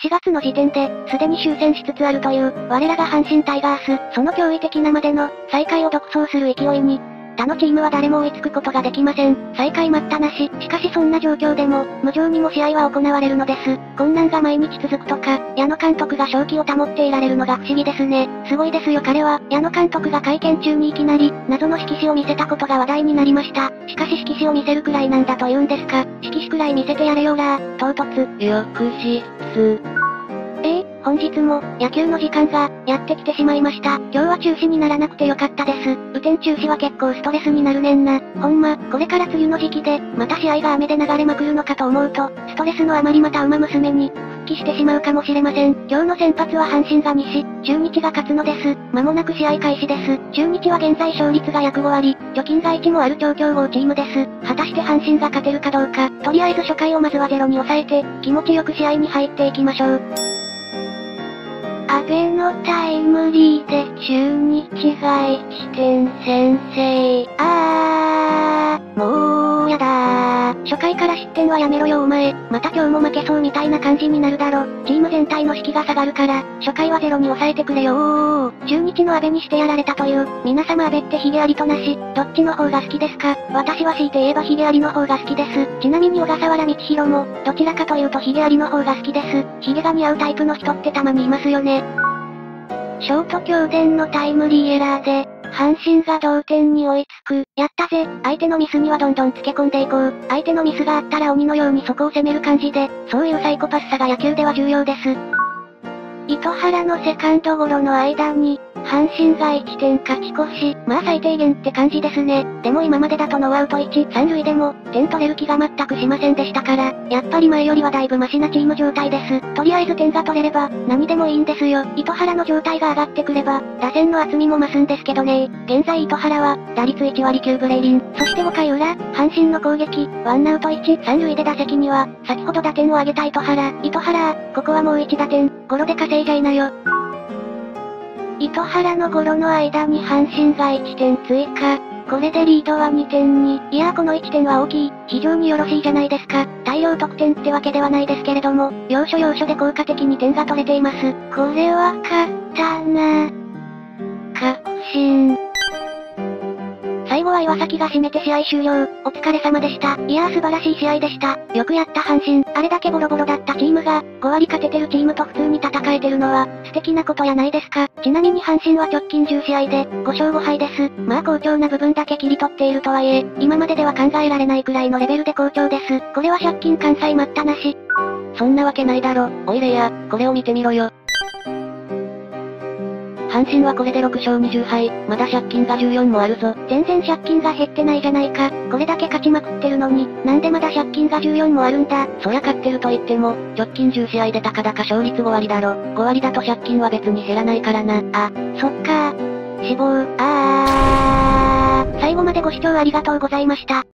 4月の時点で、すでに終戦しつつあるという、我らが阪神タイガース、その驚異的なまでの、最下位を独走する勢いに、他のチームは誰も追いつくことができません。最下位待ったなし。しかしそんな状況でも、無情にも試合は行われるのです。困難が毎日続くとか、矢野監督が正気を保っていられるのが不思議ですね。すごいですよ彼は、矢野監督が会見中にいきなり、謎の色紙を見せたことが話題になりました。しかし色紙を見せるくらいなんだと言うんですか。色紙くらい見せてやれよーらー、唐突。 翌日。 本日も、野球の時間が、やってきてしまいました。今日は中止にならなくてよかったです。雨天中止は結構ストレスになるねんな。ほんま、これから梅雨の時期で、また試合が雨で流れまくるのかと思うと、ストレスのあまりまた馬娘に、復帰してしまうかもしれません。今日の先発は阪神が西、中日が勝つのです。間もなく試合開始です。中日は現在勝率が約5割、貯金が1もある超強豪チームです。果たして阪神が勝てるかどうか、とりあえず初回をまずはゼロに抑えて、気持ちよく試合に入っていきましょう。阿部のタイムリーで中日が1点先制。もうやだー。初回から失点はやめろよお前。また今日も負けそうみたいな感じになるだろ。チーム全体の士気が下がるから、初回はゼロに抑えてくれよー。中日の阿部にしてやられたという、皆様阿部ってヒゲありとなし、どっちの方が好きですか？私は強いて言えばヒゲありの方が好きです。ちなみに小笠原道弘も、どちらかというとヒゲありの方が好きです。ヒゲが似合うタイプの人ってたまにいますよね。ショート強電のタイムリーエラーで、阪神が同点に追いつく。やったぜ。相手のミスにはどんどんつけ込んでいこう。相手のミスがあったら鬼のようにそこを攻める感じで、そういうサイコパスさが野球では重要です。糸原のセカンドゴロの間に、阪神が1点勝ち越し、まあ最低限って感じですね。でも今までだとノーアウト1、3塁でも、点取れる気が全くしませんでしたから、やっぱり前よりはだいぶマシなチーム状態です。とりあえず点が取れれば、何でもいいんですよ。糸原の状態が上がってくれば、打線の厚みも増すんですけどね。現在糸原は、打率1割9分0厘。そして5回裏、阪神の攻撃、ワンアウト1、3塁で打席には、先ほど打点を挙げた糸原、ここはもう1打点、ゴロで稼いじゃいなよ。糸原のゴロの間に阪神が1点追加。これでリードは2点に。いやーこの1点は大きい。非常によろしいじゃないですか。大量得点ってわけではないですけれども、要所要所で効果的に点が取れています。これは勝ったな。確信。最後は岩崎が締めて試合終了。お疲れ様でした。いやー素晴らしい試合でした。よくやった阪神。あれだけボロボロだったチームが、5割勝ててるチームと普通に戦えてるのは、素敵なことやないですか。ちなみに阪神は直近10試合で、5勝5敗です。まあ好調な部分だけ切り取っているとはいえ、今まででは考えられないくらいのレベルで好調です。これは借金完済待ったなし。 そんなわけないだろ。おいレイヤ、これを見てみろよ。阪神はこれで6勝20敗、まだ借金が14もあるぞ。 全然借金が減ってないじゃないか。これだけ勝ちまくってるのに、なんでまだ借金が14もあるんだ。 そりゃ勝ってると言っても、直近10試合でたかだか勝率5割だろ。5割だと借金は別に減らないからな。 あ、そっかー。死亡。最後までご視聴ありがとうございました。